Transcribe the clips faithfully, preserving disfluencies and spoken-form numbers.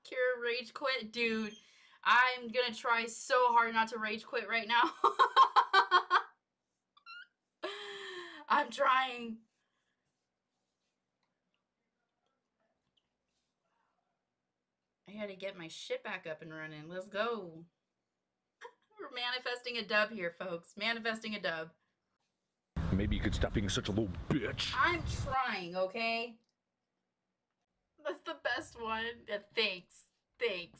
Kira rage quit? Dude, I'm gonna try so hard not to rage quit right now. I'm trying. I gotta get my shit back up and running. Let's go. We're manifesting a dub here, folks. Manifesting a dub. Maybe you could stop being such a little bitch. I'm trying, okay? That's the best one. Yeah, thanks. Thanks.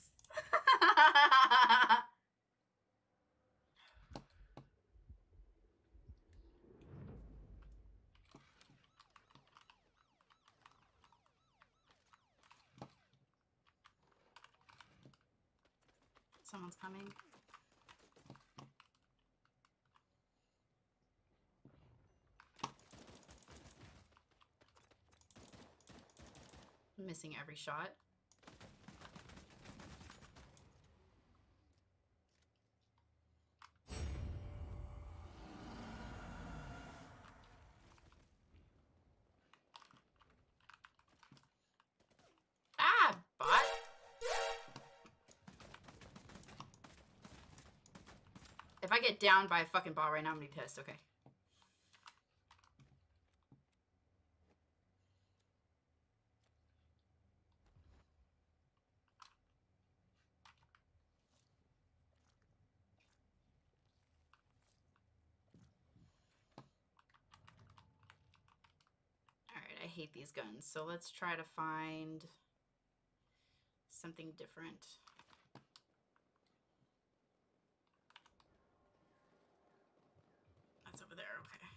Someone's coming. Missing every shot. Ah, bot. If I get downed by a fucking bot right now, I'm gonna be pissed. Okay. Alright, I hate these guns, so let's try to find something different. That's over there, okay.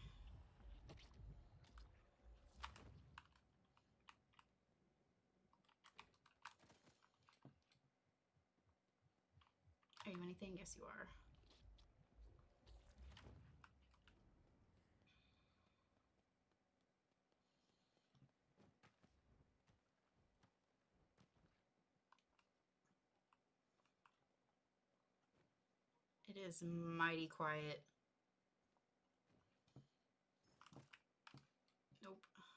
Are you anything? Yes, you are. It is mighty quiet. Nope.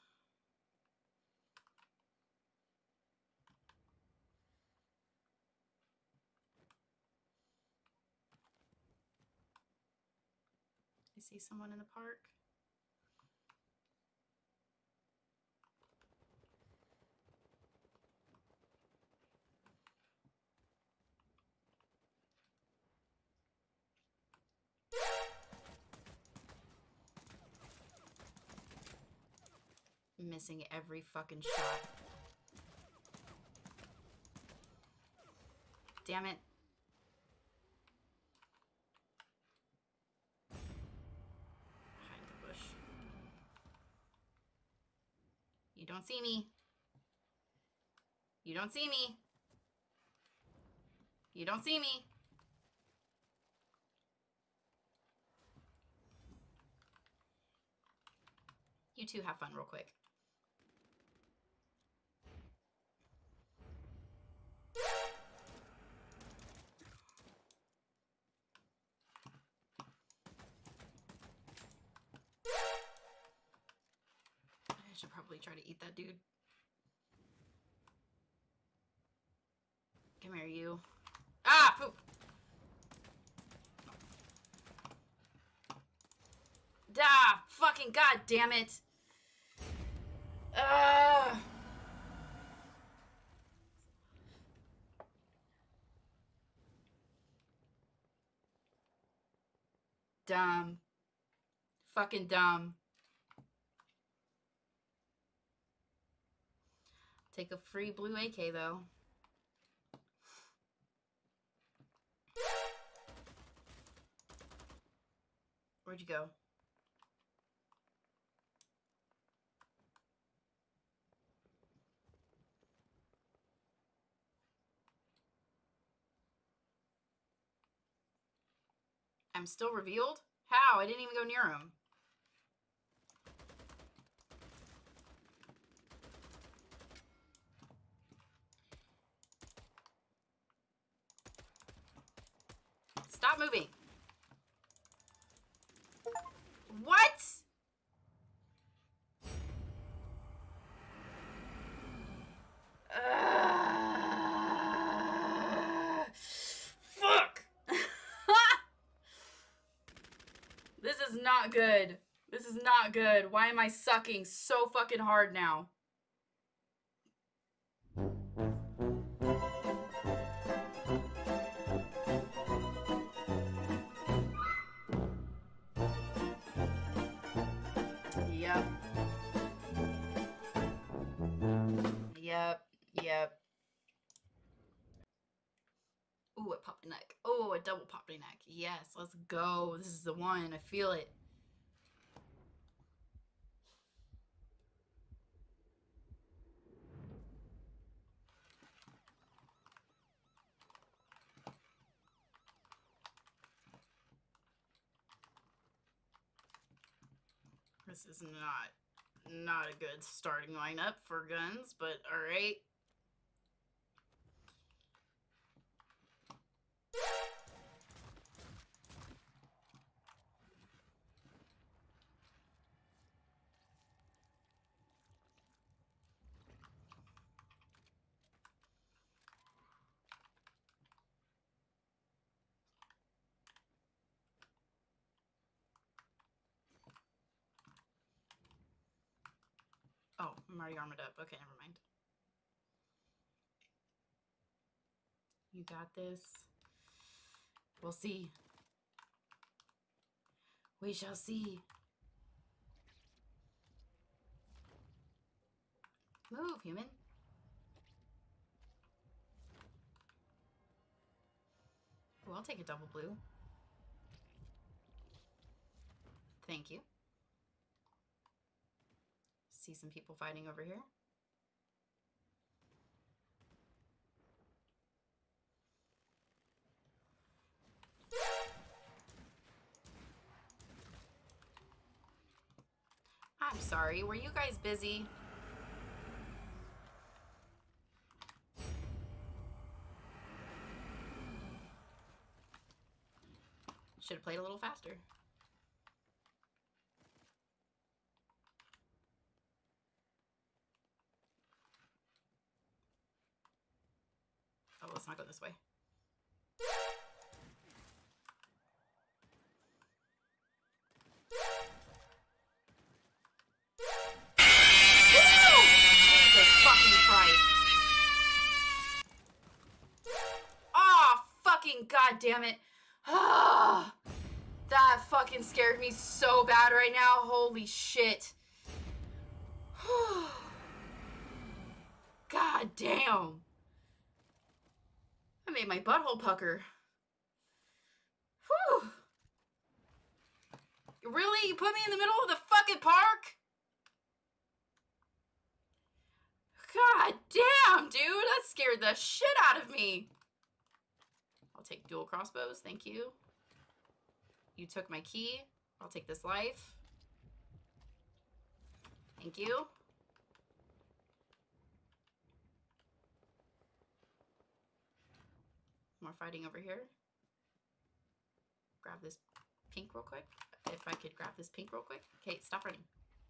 I see someone in the park. Missing every fucking shot. Damn it. Hide in the bush. You don't see me. You don't see me. You don't see me. You two have fun real quick. I should probably try to eat that dude. Come here, you. Ah, poop. Ah, fucking god damn it. Ah. Dumb. Fucking dumb. Take a free blue A K though. Where'd you go? I'm still revealed? How? I didn't even go near him. Stop moving. What? Uh... is not good. This is not good. Why am I sucking so fucking hard now? Yep. Yep. Yep. Ooh, a poppy neck. Oh, a double poppy neck. Yes, let's go. This is the one. I feel it. This is not, not a good starting lineup for guns, but alright. Oh, I'm already armored up. Okay, never mind. You got this. We'll see. We shall see. Move, human. Ooh, I'll take a double blue. Thank you. See some people fighting over here. I'm sorry, were you guys busy? Should have played a little faster. Oh, let's not go this way. Jesus fucking Christ. Oh, fucking goddamn it. Ah, that fucking scared me so bad right now. Holy shit. God damn. I made my butthole pucker. Whew. Really? You put me in the middle of the fucking park? God damn, dude. That scared the shit out of me. I'll take dual crossbows. Thank you. You took my key. I'll take this life. Thank you. More fighting over here. Grab this pink real quick. If I could grab this pink real quick. Okay, stop running.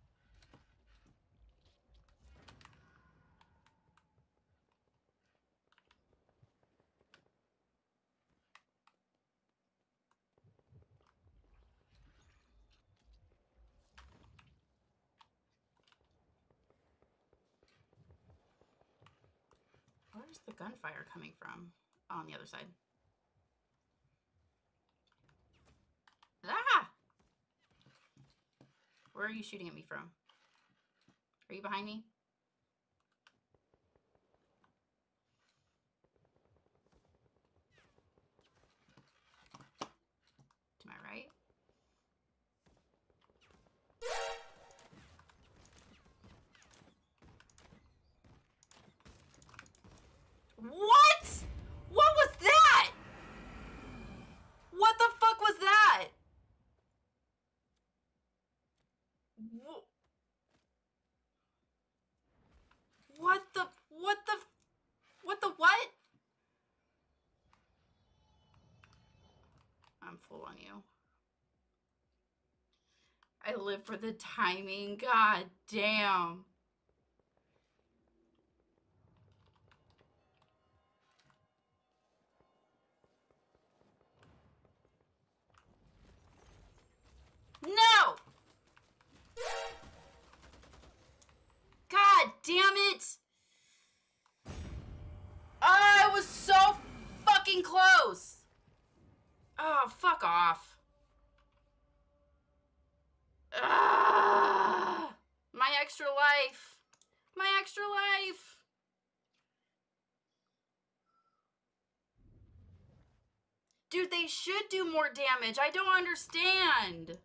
Where's the gunfire coming from? Oh, on the other side. Ah! Where are you shooting at me from? Are you behind me? To my right? What? What was that? What the fuck was that? What the, what the, what the what? I'm full on you. I live for the timing. God damn. No! damn it! Oh, it was so fucking close! Oh, fuck off. Ugh. My extra life. My extra life. Dude, they should do more damage. I don't understand.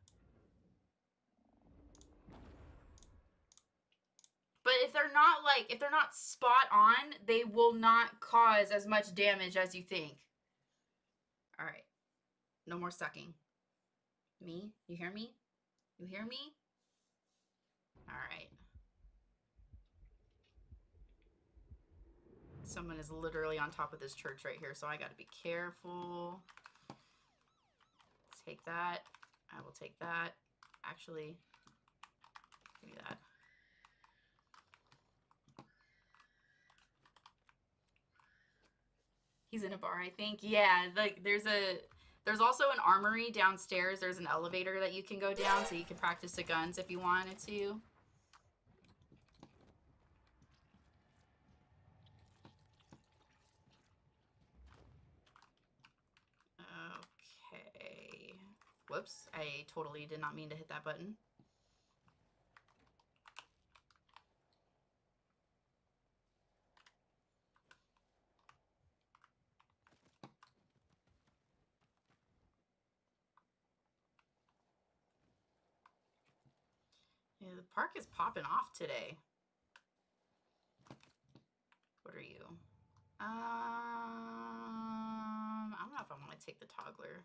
But if they're not, like, if they're not spot on, they will not cause as much damage as you think. Alright. No more sucking. Me? You hear me? You hear me? Alright. Someone is literally on top of this church right here, so I gotta be careful. Take that. I will take that. Actually, give me that. He's in a bar, I think. Yeah, like there's a there's also an armory downstairs. There's an elevator that you can go down, so you can practice the guns if you wanted to. Okay. Whoops, I totally did not mean to hit that button. Yeah, the park is popping off today. What are you? Um, I don't know if I want to take the toggler.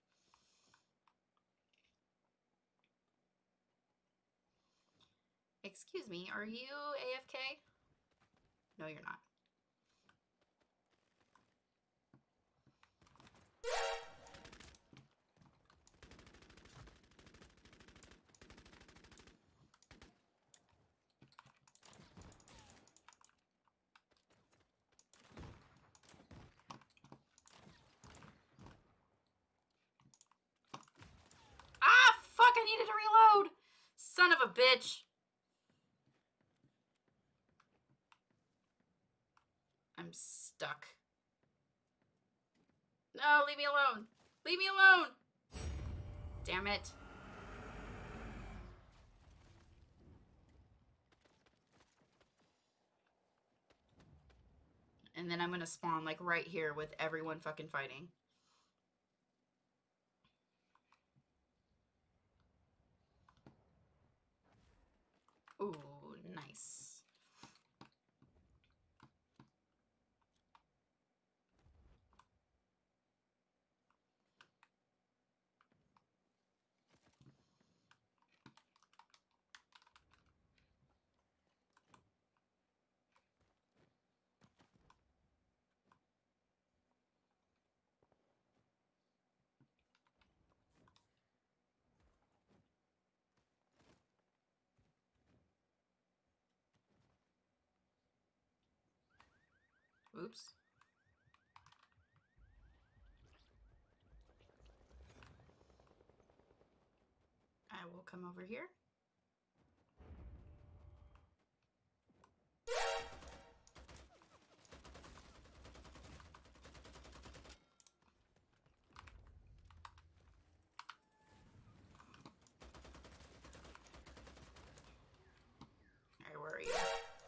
Excuse me, are you A F K? No, you're not. Ah, fuck, I needed to reload! Son of a bitch. I'm stuck. No, leave me alone. Leave me alone. Damn it. And then I'm gonna spawn like right here with everyone fucking fighting. Ooh, nice. Oops. I will come over here. Alright, where are you?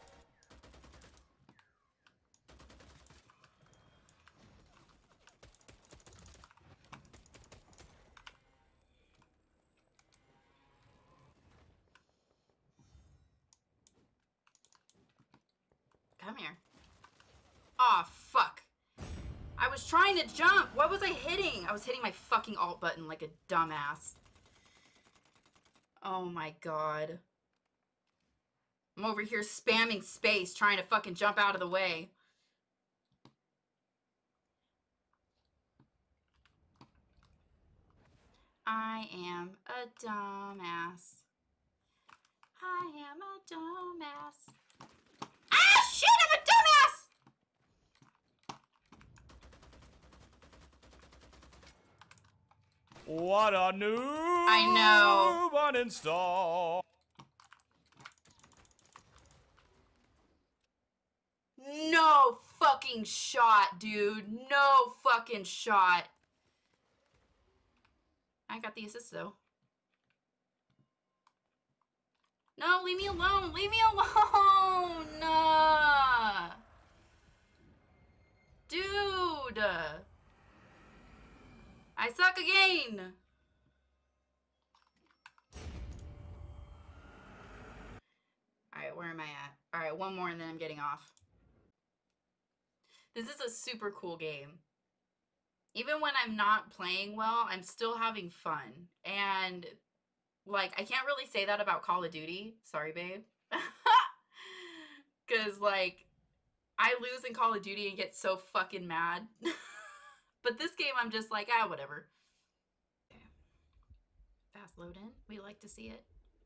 Come here. Aw, oh, fuck. I was trying to jump. What was I hitting? I was hitting my fucking alt button like a dumbass. Oh my god. I'm over here spamming space trying to fucking jump out of the way. I am a dumbass. I am a dumbass. Ah, shit, I'm a dumbass! What a noob! I know. Uninstall. fucking shot, dude. No fucking shot. I got the assist, though. No, leave me alone. Leave me alone. Uh, dude. I suck again. Alright, where am I at? Alright, one more and then I'm getting off. This is a super cool game. Even when I'm not playing well, I'm still having fun. And, like, I can't really say that about Call of Duty. Sorry, babe. Because, like, I lose in Call of Duty and get so fucking mad. But this game, I'm just like, ah, whatever. Okay. Fast load in. We like to see it.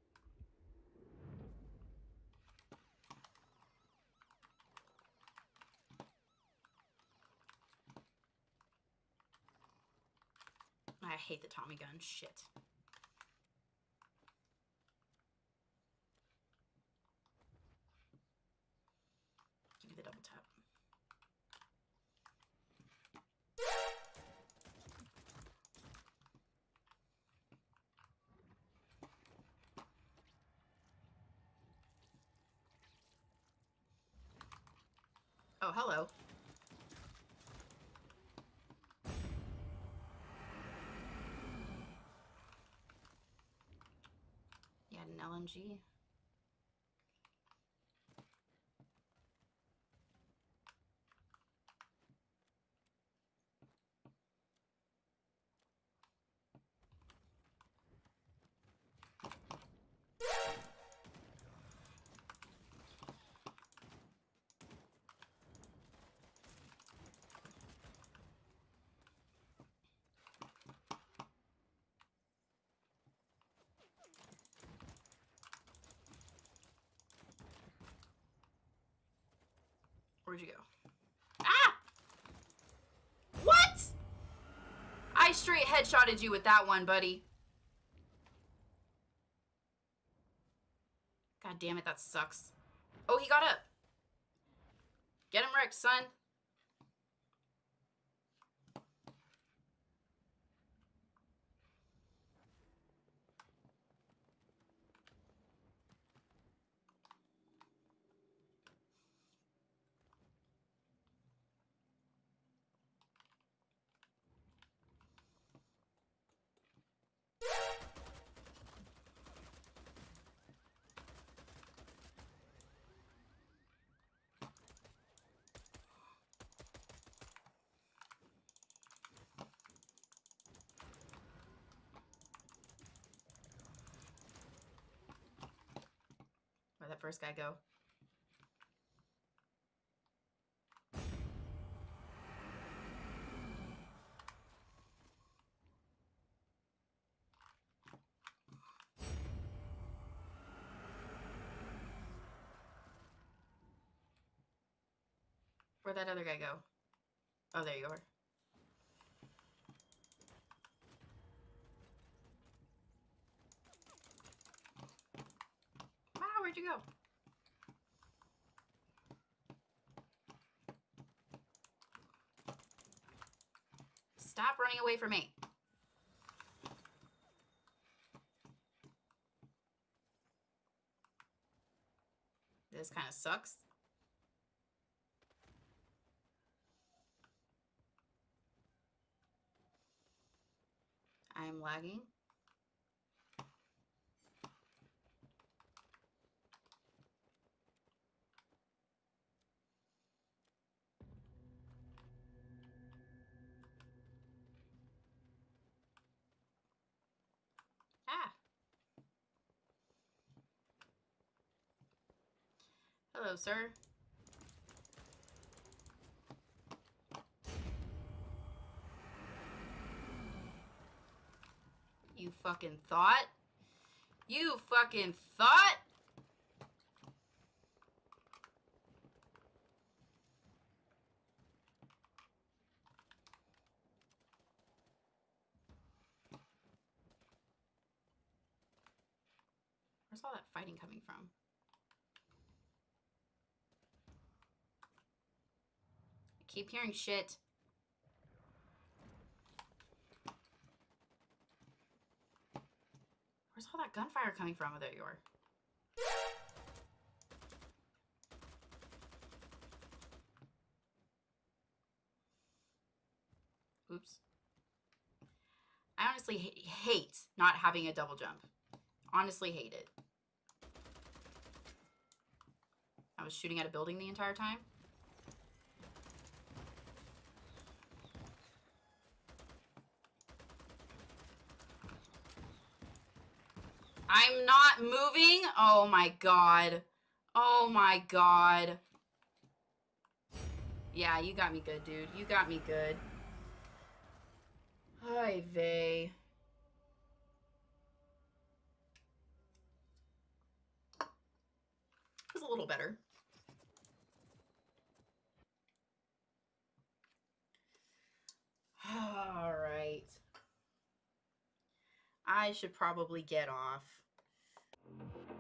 I hate the Tommy gun. Shit. Give me the double tap. Oh, hello. You had an L M G. Where'd you go? Ah! What? I straight headshotted you with that one, buddy. God damn it, that sucks. Oh, he got up. Get him wrecked, son. Where'd that first guy go? Where'd that other guy go? Oh, there you are. Wow, where'd you go? Stop running away from me. This kind of sucks. I'm lagging. Ah. Hello, sir. You fucking thought? You fucking thought? Where's all that fighting coming from? I keep hearing shit. Where's all that gunfire coming from? Oh, there you are. Oops. I honestly ha hate not having a double jump. Honestly hate it. I was shooting at a building the entire time. I'm not moving. Oh my god. Oh my god. Yeah, you got me good, dude. You got me good. Hi, vey. It was a little better. All right. I should probably get off.